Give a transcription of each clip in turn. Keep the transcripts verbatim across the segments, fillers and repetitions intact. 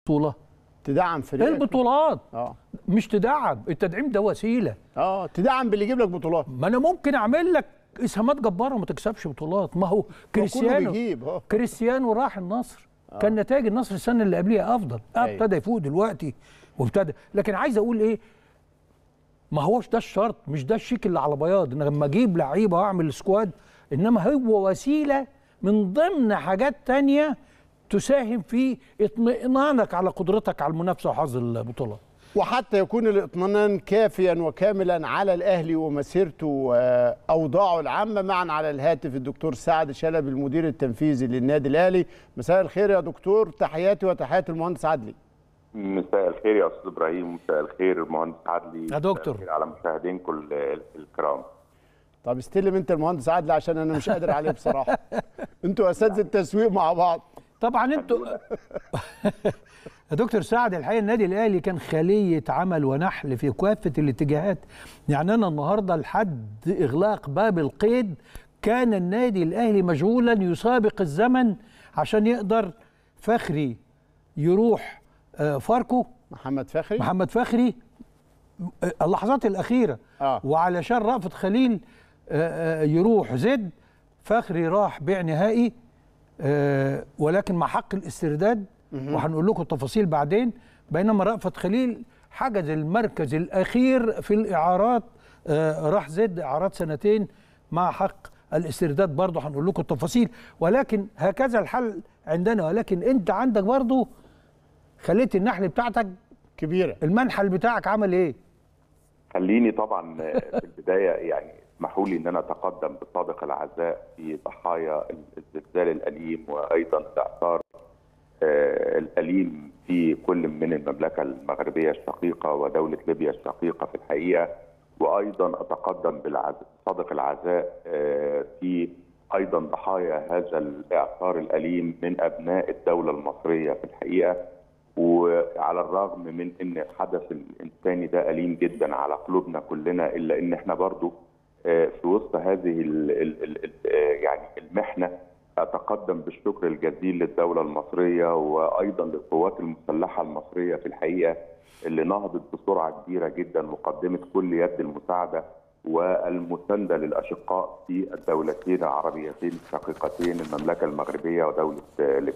بطوله؟ تدعم فريقك. البطولات اه مش تدعم، التدعيم ده وسيله. اه تدعم باللي يجيب لك بطولات. ما انا ممكن اعمل لك اسهامات جباره وما تكسبش بطولات. ما هو كريستيانو بيجيب. كريستيانو راح النصر، آه. كان نتائج النصر السنه اللي قبليها افضل، ابتدى يفوق دلوقتي وابتدى. لكن عايز اقول ايه، ما هوش ده الشرط، مش ده الشيك اللي على بياض ان لما اجيب لعيبه واعمل سكواد، انما هو وسيله من ضمن حاجات تانية تساهم في اطمئنانك على قدرتك على المنافسه وحظ البطولات. وحتى يكون الاطمئنان كافيا وكاملا على الاهلي ومسيرته واوضاعه العامه. معا على الهاتف الدكتور سعد شلبي المدير التنفيذي للنادي الاهلي. مساء الخير يا دكتور، تحياتي وتحيات المهندس عدلي. مساء الخير يا استاذ ابراهيم، مساء الخير المهندس عدلي يا دكتور، مساء الخير على مشاهدين كل الكرام. طب استلم انت المهندس عدلي عشان انا مش قادر عليه بصراحه. انتوا اساتذه التسويق مع بعض طبعا. انتوا يا دكتور سعد، الحقيقه النادي الاهلي كان خليه عمل ونحل في كافه الاتجاهات. يعني انا النهارده لحد اغلاق باب القيد كان النادي الاهلي مشغولا يسابق الزمن عشان يقدر فخري يروح فاركو، محمد فخري محمد فخري اللحظات الاخيره آه. وعلشان رأفت خليل يروح زد. فخري راح بيع نهائي ولكن مع حق الاسترداد، وهنقول لكم التفاصيل بعدين. بينما رأفت خليل حجز المركز الاخير في الاعارات، راح زد اعارات سنتين مع حق الاسترداد، برضه هنقول لكم التفاصيل. ولكن هكذا الحل عندنا. ولكن انت عندك برضه خليت النحل بتاعتك كبيره. المنحل بتاعك عمل ايه؟ خليني طبعا في البدايه يعني اسمحوا لي ان انا اتقدم بصادق العزاء في ضحايا الزلزال الاليم وايضا الاعصار الاليم في كل من المملكه المغربيه الشقيقه ودوله ليبيا الشقيقه في الحقيقه. وايضا اتقدم بصادق العزاء في ايضا ضحايا هذا الاعصار الاليم من ابناء الدوله المصريه في الحقيقه. وعلى الرغم من ان الحدث الانساني ده اليم جدا على قلوبنا كلنا، الا ان احنا برضو في وسط هذه ال ال ال يعني المحنه اتقدم بالشكر الجزيل للدوله المصريه وايضا للقوات المسلحه المصريه في الحقيقه، اللي نهضت بسرعه كبيره جدا وقدمت كل يد المساعده والمسانده للاشقاء في الدولتين العربيتين الشقيقتين المملكه المغربيه ودوله ليبيا.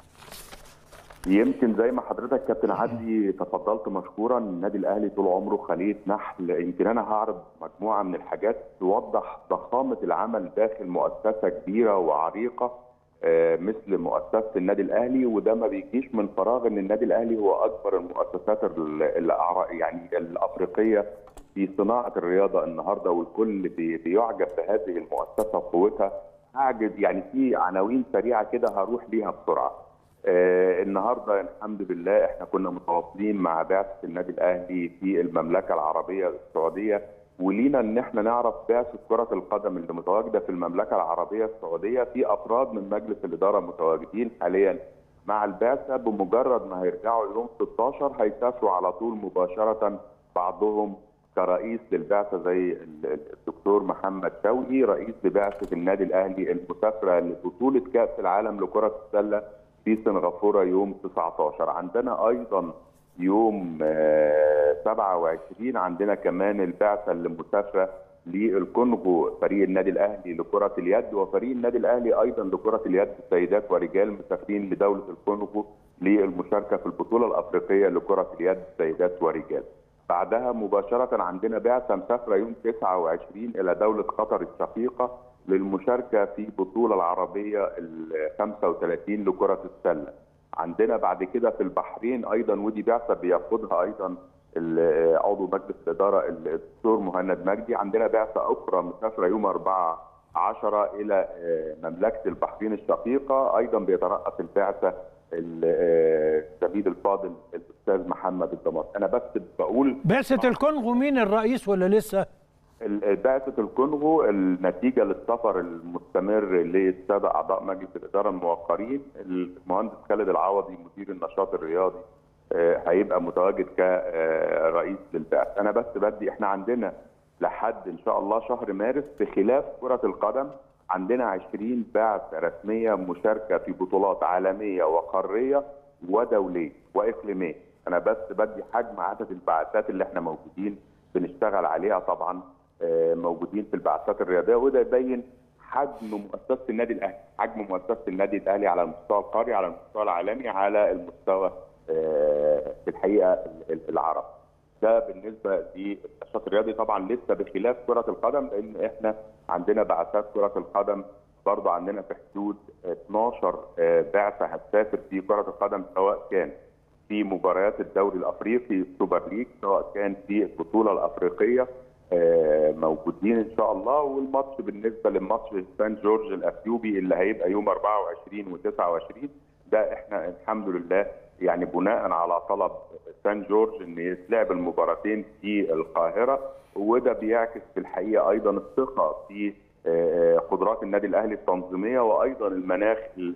يمكن زي ما حضرتك كابتن عدلي تفضلت مشكورا، النادي الاهلي طول عمره خليه نحل. يمكن انا هعرض مجموعه من الحاجات توضح ضخامه العمل داخل مؤسسه كبيره وعريقه مثل مؤسسه النادي الاهلي. وده ما بيجيش من فراغ، ان النادي الاهلي هو اكبر المؤسسات يعني الافريقيه في صناعه الرياضه النهارده، والكل بيعجب بهذه المؤسسه وقوتها. هعجب يعني في عناوين سريعه كده هروح ليها بسرعه. آه النهارده الحمد لله احنا كنا متواصلين مع بعثه النادي الاهلي في المملكه العربيه السعوديه، ولينا ان احنا نعرف بعثه كره القدم اللي متواجده في المملكه العربيه السعوديه. في افراد من مجلس الاداره متواجدين حاليا مع البعثه. بمجرد ما هيرجعوا يوم ستاشر هيسافروا على طول مباشره، بعضهم كرئيس للبعثه زي الدكتور محمد شوقي رئيس لبعثه النادي الاهلي المسافره لبطوله كاس العالم لكره السله في سنغافوره يوم تسعتاشر. عندنا ايضا يوم سبعة وعشرين عندنا كمان البعثه اللي مسافره للكونغو، فريق النادي الاهلي لكره اليد وفريق النادي الاهلي ايضا لكره اليد سيدات ورجال مسافرين لدوله الكونغو للمشاركه في البطوله الافريقيه لكره اليد سيدات ورجال. بعدها مباشره عندنا بعثه مسافره يوم تسعة وعشرين الى دوله قطر الشقيقه للمشاركه في البطوله العربيه ال خمسة وثلاثين لكره السله. عندنا بعد كده في البحرين ايضا، ودي بعثه بيقودها ايضا عضو مجلس الاداره الدكتور مهند مجدي. عندنا بعثه اخرى مسافره يوم أربعة عشر الى مملكه البحرين الشقيقه، ايضا بيترأس البعثه الزميل الفاضل الاستاذ محمد الدمار. انا بس بقول بعثه الكونغو مين الرئيس ولا لسه؟ بعثة الكونغو النتيجة للسفر المستمر للسادة أعضاء مجلس الإدارة الموقرين. المهندس خالد العوضي مدير النشاط الرياضي هيبقى متواجد كرئيس للبعثة. أنا بس بدي إحنا عندنا لحد إن شاء الله شهر مارس بخلاف كرة القدم عندنا عشرين بعثة رسمية مشاركة في بطولات عالمية وقارية ودولية. واقليميه. انا بس بدي حجم عدد البعثات اللي احنا موجودين بنشتغل عليها طبعا موجودين في البعثات الرياضيه، وده يبين حجم مؤسسه النادي الاهلي، حجم مؤسسه النادي الاهلي على المستوى القاري، على المستوى العالمي، على المستوى في الحقيقه العربي. ده بالنسبه للنشاط الرياضي. طبعا لسه بخلاف كره القدم، لان احنا عندنا بعثات كره القدم برضه عندنا في حدود اثناشر بعثه هتسافر في كره القدم، سواء كان في مباريات الدوري الافريقي السوبر ليج، سواء كان في البطوله الافريقيه موجودين ان شاء الله. والماتش بالنسبه للماتش سان جورج الاثيوبي اللي هيبقى يوم أربعة وعشرين وتسعة وعشرين، ده احنا الحمد لله يعني بناء على طلب سان جورج ان يتلعب المباراتين في القاهره، وده بيعكس في الحقيقه ايضا الثقه في قدرات النادي الاهلي التنظيميه، وايضا المناخ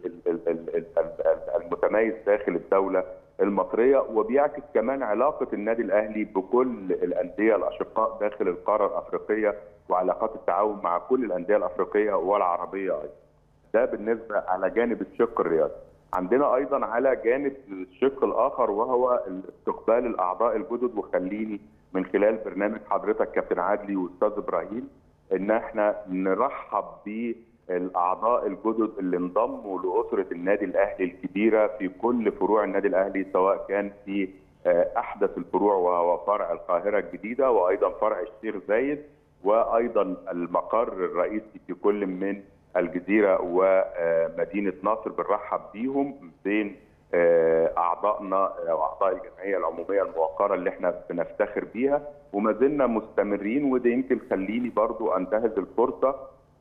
المتميز داخل الدوله المصريه، وبيعكس كمان علاقه النادي الاهلي بكل الانديه الاشقاء داخل القاره الافريقيه، وعلاقات التعاون مع كل الانديه الافريقيه والعربيه ايضا. ده بالنسبه على جانب الشق الرياضي. عندنا ايضا على جانب الشق الاخر وهو استقبال الاعضاء الجدد، وخليني من خلال برنامج حضرتك كابتن عدلي واستاذ ابراهيم ان احنا نرحب بالاعضاء الجدد اللي انضموا لاسره النادي الاهلي الكبيره في كل فروع النادي الاهلي، سواء كان في احدث الفروع وهو فرع القاهره الجديده، وايضا فرع الشيخ زايد، وايضا المقر الرئيسي في كل من الجزيره ومدينه نصر. بنرحب بيهم بين اعضائنا واعضاء الجمعيه العموميه الموقره اللي احنا بنفتخر بيها، وما زلنا مستمرين. وده يمكن خليني برضو انتهز الفرصه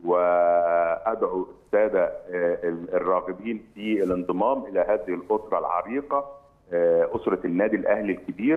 وادعو الساده الراغبين في الانضمام الى هذه الاسره العريقه، اسره النادي الاهلي الكبير،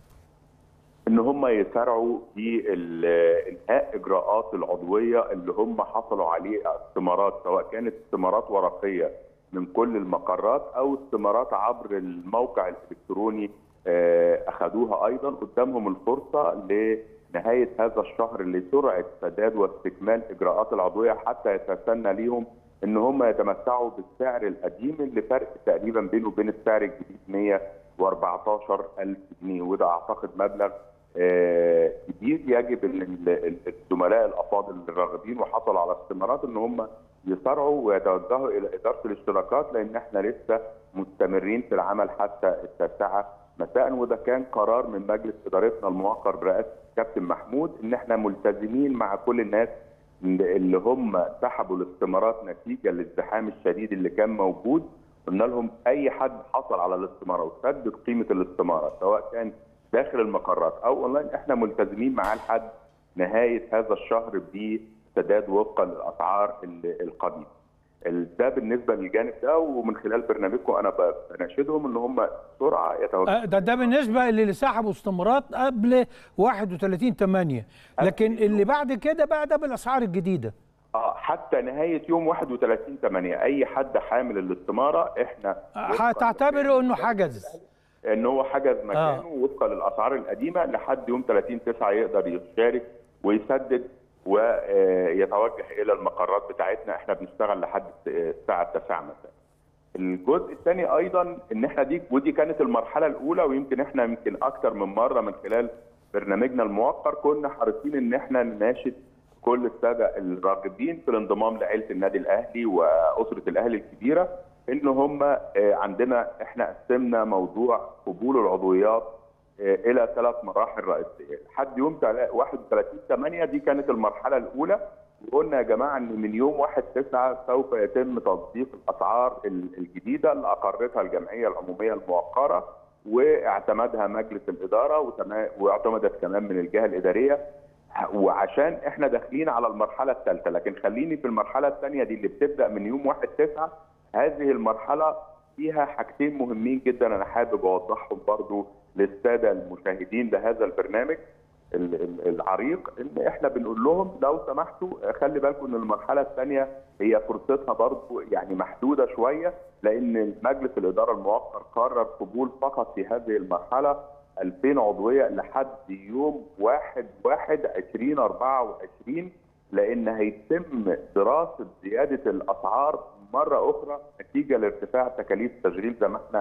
ان هم يسارعوا في انهاء اجراءات العضويه اللي هم حصلوا عليه استمارات، سواء كانت استمارات ورقيه من كل المقرات او استمارات عبر الموقع الالكتروني اخذوها ايضا. قدامهم الفرصه لنهايه هذا الشهر لسرعه سداد واستكمال اجراءات العضويه، حتى يتسنى ليهم ان هم يتمتعوا بالسعر القديم اللي فرق تقريبا بينه وبين السعر الجديد مئة وأربعتاشر ألف جنيه، وده اعتقد مبلغ كبير. يجب ان الزملاء الافاضل الراغبين وحصلوا على استمارات ان هم يسارعوا ويتوجهوا الى اداره الاشتراكات، لان احنا لسه مستمرين في العمل حتى التاسعه مساء. وده كان قرار من مجلس ادارتنا الموقر برئاسه الكابتن محمود، ان احنا ملتزمين مع كل الناس اللي هم سحبوا الاستمارات نتيجه للازدحام الشديد اللي كان موجود. قلنا لهم اي حد حصل على الاستماره وسدد قيمه الاستماره سواء كان داخل المقرات او اونلاين، احنا ملتزمين معاه لحد نهايه هذا الشهر بسداد وفقا للاسعار القديمه. ده بالنسبه للجانب ده، ومن خلال برنامجكم انا بناشدهم ان هم بسرعه يتوجهوا. ده ده بالنسبه اللي سحبوا استمارات قبل واحد وثلاثين ثمانية، لكن اللي بعد كده بقى ده بالاسعار الجديده. اه حتى نهايه يوم واحد وثلاثين ثمانية اي حد حامل الاستماره احنا هتعتبره انه حجز، ان هو حجز مكانه آه. وفقا للاسعار القديمه لحد يوم ثلاثين تسعة يقدر يشارك ويسدد ويتوجه الى المقرات بتاعتنا. احنا بنشتغل لحد الساعه التاسعة مساء. الجزء الثاني ايضا ان احنا دي ودي كانت المرحله الاولى، ويمكن احنا يمكن اكثر من مره من خلال برنامجنا الموقر كنا حريصين ان احنا نناشد كل الساده الراغبين في الانضمام لعائله النادي الاهلي واسره الاهلي الكبيره، ان هم عندنا احنا قسمنا موضوع قبول العضويات الى ثلاث مراحل رئيسيه. لحد يوم واحد وثلاثين ثمانية دي كانت المرحله الاولى، وقلنا يا جماعه ان من يوم واحد تسعة سوف يتم تطبيق الاسعار الجديده اللي اقرتها الجمعيه العموميه الموقره واعتمدها مجلس الاداره واعتمدت كمان من الجهه الاداريه، وعشان احنا داخلين على المرحله الثالثه. لكن خليني في المرحله الثانيه دي اللي بتبدا من يوم واحد تسعة. هذه المرحله فيها حاجتين مهمين جدا انا حابب اوضحهم برضو للساده المشاهدين لهذا البرنامج العريق، ان احنا بنقول لهم لو سمحتوا خلي بالكم ان المرحله الثانيه هي فرصتها برضو يعني محدوده شويه، لان مجلس الاداره الموقر قرر قبول فقط في هذه المرحله ألفين عضويه لحد يوم واحد واحد ألفين وأربعة وعشرين، لان هيتم دراسه زياده الاسعار مره اخرى نتيجه لارتفاع تكاليف التشغيل زي ما احنا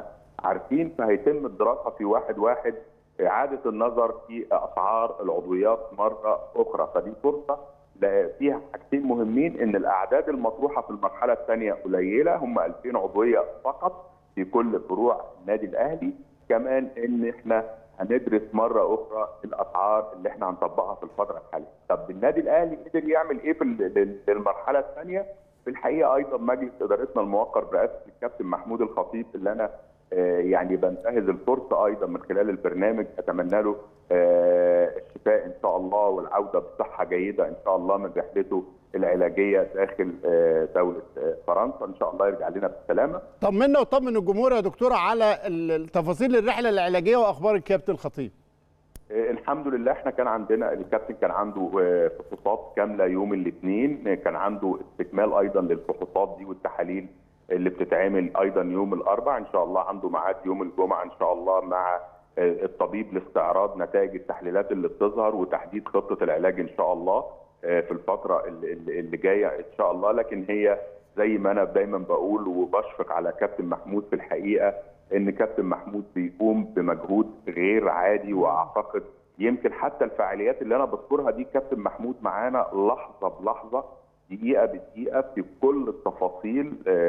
عارفين، فهيتم الدراسه في واحد واحد اعاده النظر في اسعار العضويات مره اخرى. فدي فرصه فيها حاجتين مهمين، ان الاعداد المطروحه في المرحله الثانيه قليله، هم ألفين عضويه فقط في كل فروع النادي الاهلي. كمان ان احنا هندرس مره اخرى الاسعار اللي احنا هنطبقها في الفتره الحاليه. طب النادي الاهلي قدر يعمل ايه في المرحله الثانيه؟ في الحقيقه ايضا مجلس ادارتنا الموقر برئاسه الكابتن محمود الخطيب، اللي انا يعني بنتهز الفرصه ايضا من خلال البرنامج اتمنى له الشفاء ان شاء الله والعوده بصحه جيده ان شاء الله من رحلته العلاجيه داخل دوله فرنسا، ان شاء الله يرجع لنا بالسلامه. طمنا وطمن الجمهور يا دكتوره على تفاصيل الرحله العلاجيه واخبار الكابتن الخطيب. الحمد لله احنا كان عندنا الكابتن كان عنده فحوصات كامله يوم الاثنين، كان عنده استكمال ايضا للفحوصات دي والتحاليل اللي بتتعمل ايضا يوم الاربعاء. ان شاء الله عنده ميعاد يوم الجمعه ان شاء الله مع الطبيب لاستعراض نتائج التحليلات اللي بتظهر وتحديد خطه العلاج ان شاء الله في الفتره اللي جايه ان شاء الله. لكن هي زي ما انا دايما بقول وبشفق على كابتن محمود، في الحقيقه ان كابتن محمود بيقوم بمجهود غير عادي، واعتقد يمكن حتى الفعاليات اللي انا بذكرها دي كابتن محمود معانا لحظه بلحظه دقيقه بدقيقه في كل التفاصيل،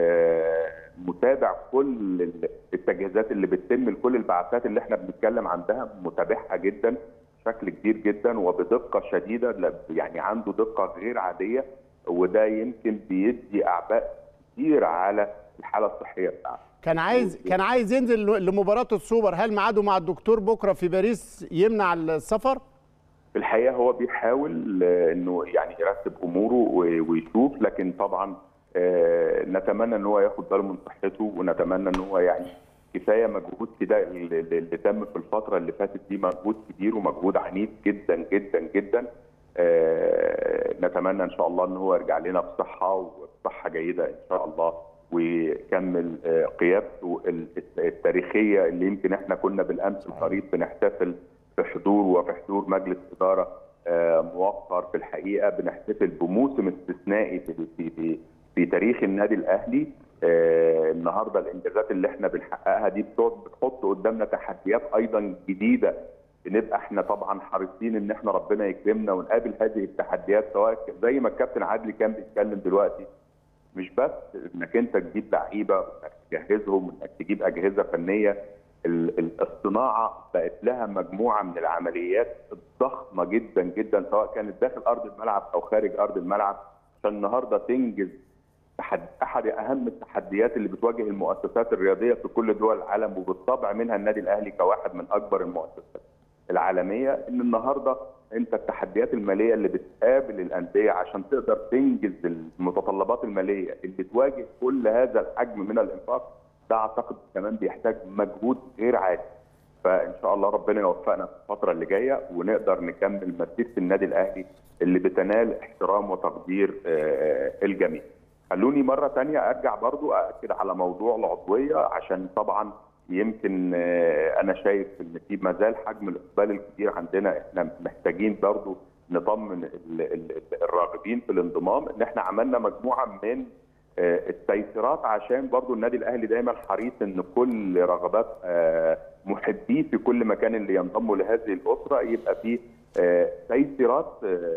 متابع كل التجهيزات اللي بتتم لكل البعثات اللي احنا بنتكلم عندها، متابعها جدا بشكل كبير جدا وبدقه شديده، يعني عنده دقه غير عاديه، وده يمكن بيدي اعباء كتير على الحاله الصحيه بتاعته. كان عايز كان عايز ينزل لمباراه السوبر، هل ميعاده مع الدكتور بكره في باريس يمنع السفر؟ في الحقيقه هو بيحاول انه يعني يرتب اموره ويشوف، لكن طبعا نتمنى ان هو ياخد باله من صحته، ونتمنى ان هو يعني كفايه مجهود كده اللي تم في الفتره اللي فاتت دي، مجهود كبير ومجهود عنيف جدا جدا جدا. نتمنى ان شاء الله ان هو يرجع لنا بصحه وبصحه جيده ان شاء الله، ويكمل قيادته التاريخيه اللي يمكن احنا كنا بالامس القريب بنحتفل في حضور وفي حضور مجلس اداره موقر. في الحقيقه بنحتفل بموسم استثنائي في في في تاريخ النادي الاهلي. النهارده الانجازات اللي احنا بنحققها دي بتحط قدامنا تحديات ايضا جديده، بنبقى احنا طبعا حريصين ان احنا ربنا يكرمنا ونقابل هذه التحديات، سواء زي ما الكابتن عادل كان بيتكلم دلوقتي، مش بس انك انت تجيب لعيبه وانك تجهزهم وانك تجيب اجهزه فنيه. الصناعه بقت لها مجموعه من العمليات الضخمه جدا جدا، سواء كانت داخل ارض الملعب او خارج ارض الملعب، عشان النهارده تنجز احد اهم التحديات اللي بتواجه المؤسسات الرياضيه في كل دول العالم، وبالطبع منها النادي الاهلي كواحد من اكبر المؤسسات العالميه. ان النهارده انت التحديات الماليه اللي بتقابل الانديه عشان تقدر تنجز المتطلبات الماليه اللي تواجه كل هذا الحجم من الانفاق، ده اعتقد كمان بيحتاج مجهود غير عادي. فان شاء الله ربنا يوفقنا في الفتره اللي جايه ونقدر نكمل مسيره النادي الاهلي اللي بتنال احترام وتقدير الجميع. خلوني مره ثانيه ارجع برضو ااكد على موضوع العضويه، عشان طبعا يمكن انا شايف ان في ما زال حجم الاقبال الكبير عندنا، احنا محتاجين برضو نطمن الراغبين في الانضمام ان احنا عملنا مجموعه من التيسيرات، عشان برضو النادي الاهلي دايما حريص ان كل رغبات محبيه في كل مكان اللي ينضموا لهذه الاسره يبقى فيه تيسيرات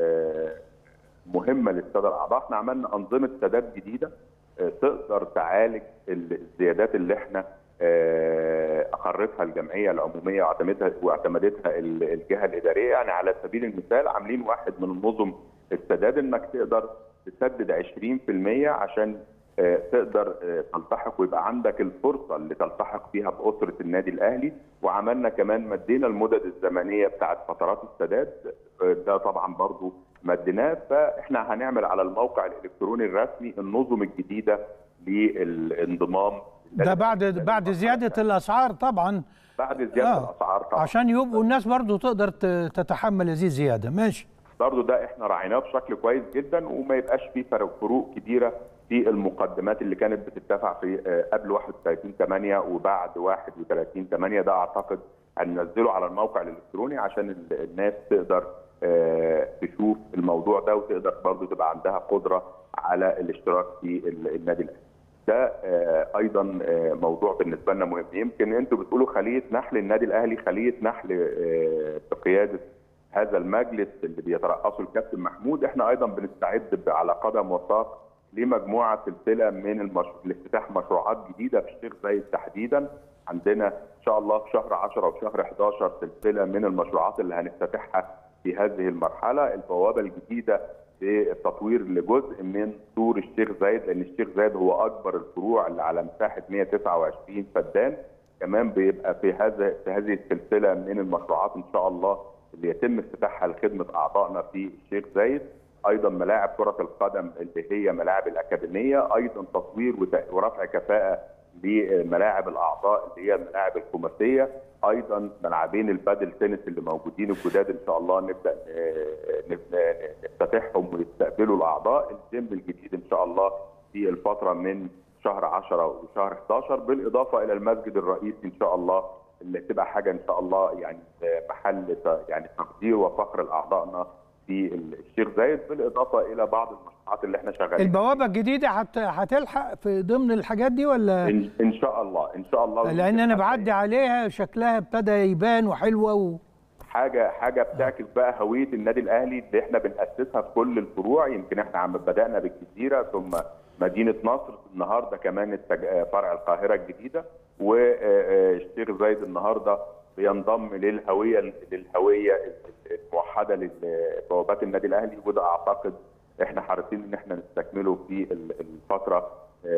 مهمه للساده الاعضاء. احنا عملنا انظمه سداد جديده تقدر تعالج الزيادات اللي احنا اقرتها الجمعيه العموميه واعتمدتها واعتمدتها الجهه الاداريه. يعني على سبيل المثال عاملين واحد من النظم السداد انك تقدر تسدد عشرين في المية عشان تقدر تلتحق ويبقى عندك الفرصه اللي تلتحق فيها باسره النادي الاهلي. وعملنا كمان مدينا المدد الزمنيه بتاعت فترات السداد، ده طبعا برضو مديناه. فاحنا هنعمل على الموقع الالكتروني الرسمي النظم الجديده للانضمام، ده بعد بعد زياده الاسعار طبعا، بعد زياده آه. الاسعار طبعا، عشان يبقوا الناس برضو تقدر تتحمل هذه الزياده. ماشي، برضو ده احنا راعيناه بشكل كويس جدا، وما يبقاش فيه فروق كبيره في المقدمات اللي كانت بتدفع في قبل واحد وثلاثين ثمانية وبعد واحد وثلاثين ثمانية. ده اعتقد هننزله على الموقع الالكتروني عشان الناس تقدر تشوف الموضوع ده، وتقدر برضو تبقى عندها قدره على الاشتراك في النادي الاهلي. ده ايضا موضوع بالنسبه لنا مهم. يمكن انتوا بتقولوا خليه نحل النادي الاهلي، خليه نحل بقياده هذا المجلس اللي بيترأسه الكابتن محمود. احنا ايضا بنستعد على قدم وساق لمجموعه سلسله من المش... لافتتاح مشروعات جديده في الشيخ زايد تحديدا. عندنا ان شاء الله في شهر عشرة وشهر حداشر سلسله من المشروعات اللي هنفتتحها في هذه المرحله. البوابه الجديده للتطوير لجزء من سور الشيخ زايد، لان الشيخ زايد هو اكبر الفروع اللي على مساحه مئة وتسعة وعشرين فدان. كمان بيبقى في هذا في هذه السلسله من المشروعات ان شاء الله اللي يتم افتتاحها لخدمه اعضائنا في الشيخ زايد. ايضا ملاعب كره القدم اللي هي ملاعب الاكاديميه، ايضا تطوير ورفع كفاءه لملاعب الاعضاء اللي هي الملاعب الخماسيه، ايضا ملعبين البادل تنس اللي موجودين الجداد ان شاء الله نبدا نفتتحهم ويستقبلوا الاعضاء. الجيم الجديد ان شاء الله في الفتره من شهر عشرة وشهر حداشر، بالاضافه الى المسجد الرئيسي ان شاء الله اللي تبقى حاجه ان شاء الله يعني محل يعني تقدير وفخر لاعضائنا في الشيخ زايد، بالاضافه الى بعض المشروعات اللي احنا شغالين. البوابه الجديده هتلحق في ضمن الحاجات دي ولا؟ ان, إن شاء الله ان شاء الله، لان انا بعدي عليها شكلها ابتدى يبان وحلوه و... حاجه حاجه بتعكس بقى هويه النادي الاهلي اللي احنا بناسسها في كل الفروع. يمكن احنا عم بدانا بالجزيره ثم مدينه نصر، النهارده كمان فرع القاهره الجديده، والشيخ زايد النهارده بينضم للهويه للهويه الموحده لبوابات النادي الاهلي. وده اعتقد احنا حريصين ان احنا نستكمله في الفتره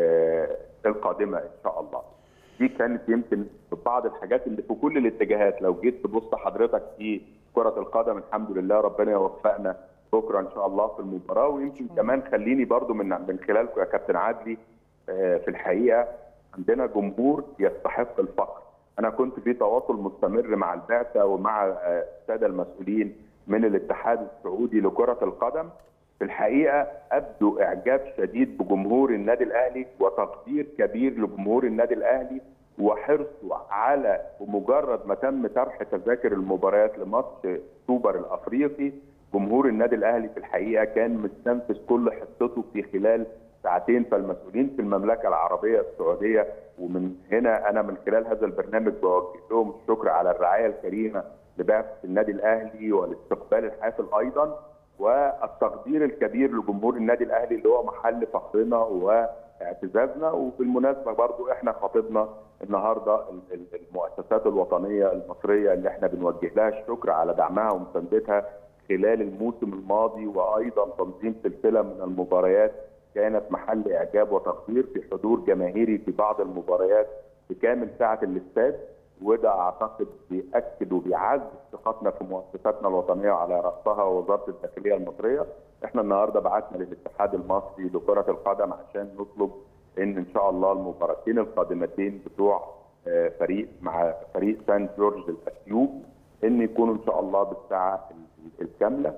القادمه ان شاء الله. دي كانت يمكن بعض الحاجات اللي في كل الاتجاهات. لو جيت تبص حضرتك في كره القدم الحمد لله ربنا يوفقنا بكره ان شاء الله في المباراه. ويمكن كمان خليني برضو من من خلالكم يا كابتن عدلي، في الحقيقه عندنا جمهور يستحق الفخر. انا كنت في تواصل مستمر مع البعثه ومع الساده المسؤولين من الاتحاد السعودي لكره القدم. في الحقيقه ابدوا اعجاب شديد بجمهور النادي الاهلي وتقدير كبير لجمهور النادي الاهلي، وحرصوا على بمجرد ما تم طرح تذاكر المباريات لماتش سوبر الافريقي، جمهور النادي الاهلي في الحقيقه كان مستنفذ كل حصته في خلال ساعتين. فالمسؤولين في المملكه العربيه السعوديه، ومن هنا انا من خلال هذا البرنامج بوجه لهم الشكر على الرعايه الكريمه لبعثه النادي الاهلي والاستقبال الحافل ايضا، والتقدير الكبير لجمهور النادي الاهلي اللي هو محل فخرنا واعتزازنا. وبالمناسبه برضو احنا خاطبنا النهارده المؤسسات الوطنيه المصريه اللي احنا بنوجه لها الشكر على دعمها ومساندتها خلال الموسم الماضي، وايضا تنظيم سلسله من المباريات كانت محل اعجاب وتقدير في حضور جماهيري في بعض المباريات بكامل ساعه الاستاد. وده اعتقد بيأكد وبيعزز ثقتنا في مؤسساتنا الوطنيه على راسها وزاره الداخليه المصريه. احنا النهارده بعتنا للاتحاد المصري لكره القدم عشان نطلب ان ان شاء الله المباراتين القادمتين بتوع فريق مع فريق سان جورج الاثيوب ان يكونوا ان شاء الله بالساعه الكامله،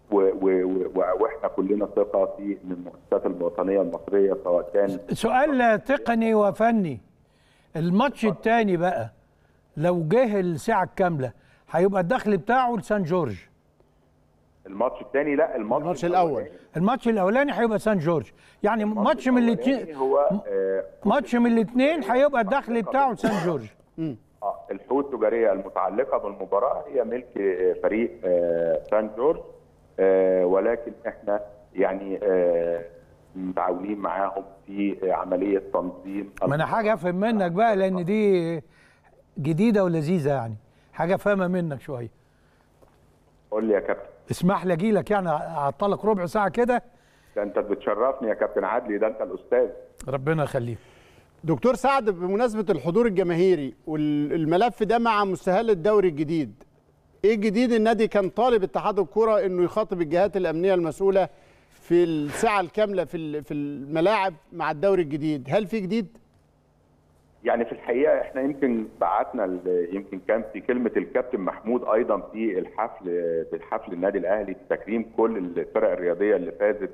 واحنا كلنا ثقه في ان المؤسسات الوطنيه المصريه سواء كان. سؤال تقني وفني، الماتش الثاني بقى لو جه الساعه الكامله هيبقى الدخل بتاعه لسان جورج؟ الماتش الثاني لا، الماتش, الماتش الاول الماتش الاولاني هيبقى سان جورج، يعني ماتش من الاثنين هو آه ماتش من الاثنين هيبقى الدخل بتاعه لسان جورج. اه الحقوق التجاريه المتعلقه بالمباراه هي ملك فريق آه سان جورج، آه ولكن احنا يعني آه متعاونين معاهم في عمليه تنظيم. ما انا حاجه افهم منك بقى لان دي جديده ولذيذه، يعني حاجه افهمها منك شويه. قول لي يا كابتن. اسمح لي اجي لك يعني اعطلك ربع ساعه كده. ده انت بتشرفني يا كابتن عدلي، ده انت الاستاذ. ربنا يخليك. دكتور سعد، بمناسبه الحضور الجماهيري والملف ده مع مستهل الدوري الجديد، ايه الجديد؟ النادي كان طالب اتحاد الكره انه يخاطب الجهات الامنيه المسؤوله في الساعه الكامله في في الملاعب مع الدوري الجديد، هل في جديد؟ يعني في الحقيقه احنا يمكن بعتنا، يمكن كان في كلمه الكابتن محمود ايضا في الحفل بالحفل النادي الاهلي في تكريم كل الفرق الرياضيه اللي فازت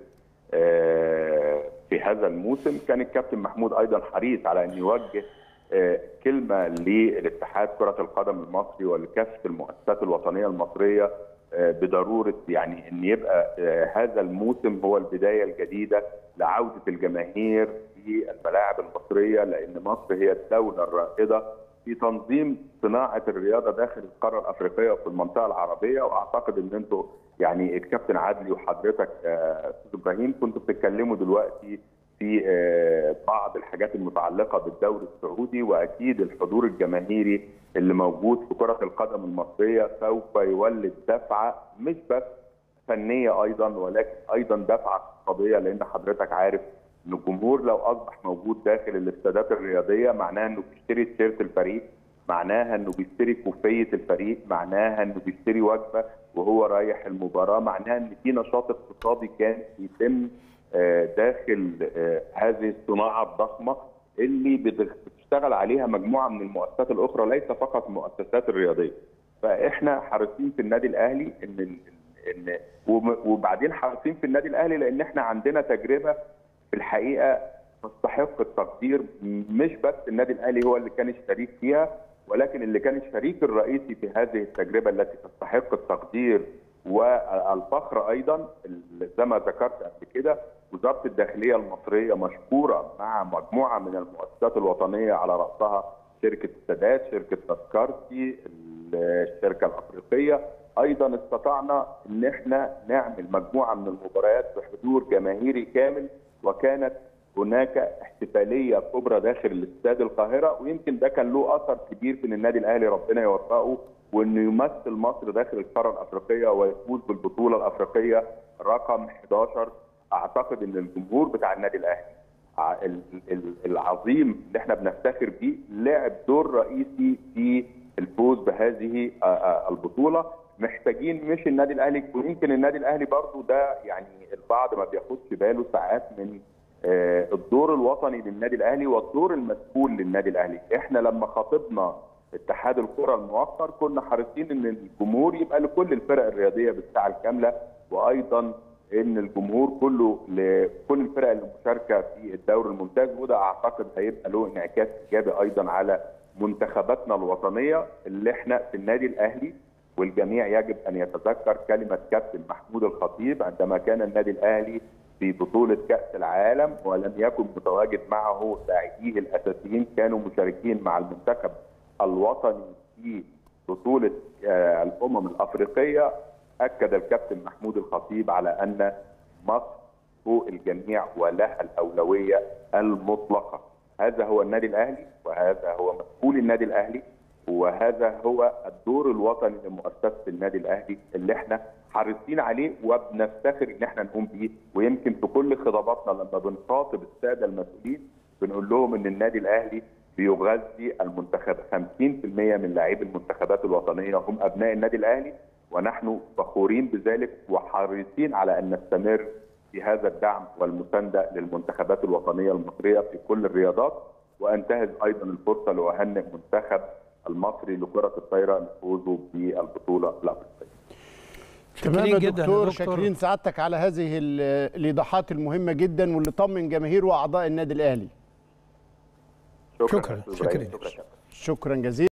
في هذا الموسم. كان الكابتن محمود ايضا حريص على ان يوجه كلمه للاتحاد كره القدم المصري ولكافه المؤسسات الوطنيه المصريه بضروره يعني ان يبقى هذا الموسم هو البدايه الجديده لعوده الجماهير في الملاعب المصريه، لان مصر هي الدوله الرائده في تنظيم صناعه الرياضه داخل القاره الافريقيه وفي المنطقه العربيه. واعتقد ان انتم يعني الكابتن عدلي وحضرتك استاذ ابراهيم كنتوا بتتكلموا دلوقتي في بعض الحاجات المتعلقه بالدوري السعودي، واكيد الحضور الجماهيري اللي موجود في كره القدم المصريه سوف يولد دفعه مش بس فنيه ايضا، ولكن ايضا دفعه اقتصاديه، لان حضرتك عارف ان الجمهور لو اصبح موجود داخل الاستادات الرياضيه معناها انه بيشتري تيشيرت الفريق، معناها انه بيشتري كوفيه الفريق، معناها انه بيشتري وجبه وهو رايح المباراه، معناها ان في نشاط اقتصادي كان يتم داخل هذه الصناعه الضخمه اللي بتشتغل عليها مجموعه من المؤسسات الاخرى ليس فقط المؤسسات الرياضيه. فاحنا حريصين في النادي الاهلي ان ان وبعدين حريصين في النادي الاهلي لان احنا عندنا تجربه في الحقيقه تستحق التقدير. مش بس النادي الاهلي هو اللي كان الشريك فيها، ولكن اللي كان الشريك الرئيسي في هذه التجربه التي تستحق التقدير والفخر ايضا. زي ما ذكرت قبل كده وزاره الداخليه المصريه مشكوره مع مجموعه من المؤسسات الوطنيه على راسها شركه السادات، شركه تذكرتي، الشركه الافريقيه. ايضا استطعنا ان احنا نعمل مجموعه من المباريات بحضور جماهيري كامل، وكانت هناك احتفاليه كبرى داخل الاستاد القاهره، ويمكن ده كان له اثر كبير في النادي الاهلي ربنا يوفقه وانه يمثل مصر داخل القاره الافريقيه ويفوز بالبطوله الافريقيه رقم احد عشر. اعتقد ان الجمهور بتاع النادي الاهلي العظيم اللي احنا بنفتخر بيه لعب دور رئيسي في الفوز بهذه البطوله. محتاجين مش النادي الاهلي، ويمكن النادي الاهلي برضه ده يعني البعض ما بياخدش باله ساعات من الدور الوطني للنادي الاهلي والدور المسؤول للنادي الاهلي. احنا لما خاطبنا اتحاد الكره الموقر كنا حريصين ان الجمهور يبقى لكل الفرق الرياضيه بالساعه الكامله، وايضا ان الجمهور كله لكل الفرق المشاركه في الدوري الممتاز، وده اعتقد هيبقى له انعكاس ايجابي ايضا على منتخباتنا الوطنيه اللي احنا في النادي الاهلي. والجميع يجب ان يتذكر كلمه كابتن محمود الخطيب عندما كان النادي الاهلي في بطوله كاس العالم ولم يكن متواجد معه لاعبيه الاساسيين، كانوا مشاركين مع المنتخب الوطني في بطوله الامم الافريقيه. اكد الكابتن محمود الخطيب على ان مصر فوق الجميع ولها الاولويه المطلقه. هذا هو النادي الاهلي، وهذا هو مسؤول النادي الاهلي، وهذا هو الدور الوطني لمؤسسه النادي الاهلي اللي احنا حريصين عليه وبنفتخر ان احنا نقوم بيه. ويمكن في كل خطاباتنا لما بنخاطب الساده المسؤولين بنقول لهم ان النادي الاهلي بيغذي المنتخب. خمسين بالمئة من لاعبي المنتخبات الوطنيه هم ابناء النادي الاهلي، ونحن فخورين بذلك وحريصين على ان نستمر في هذا الدعم والمسانده للمنتخبات الوطنيه المصريه في كل الرياضات. وانتهز ايضا الفرصه لاهنئ منتخب المصري لكره الطايره لفوزه بالبطوله الافريقيه. تمام يا دكتور، شاكرين سعادتك على هذه الايضاحات المهمه جدا واللي طمن جماهير واعضاء النادي الاهلي. شكرا شكرا شكرا جزيلا.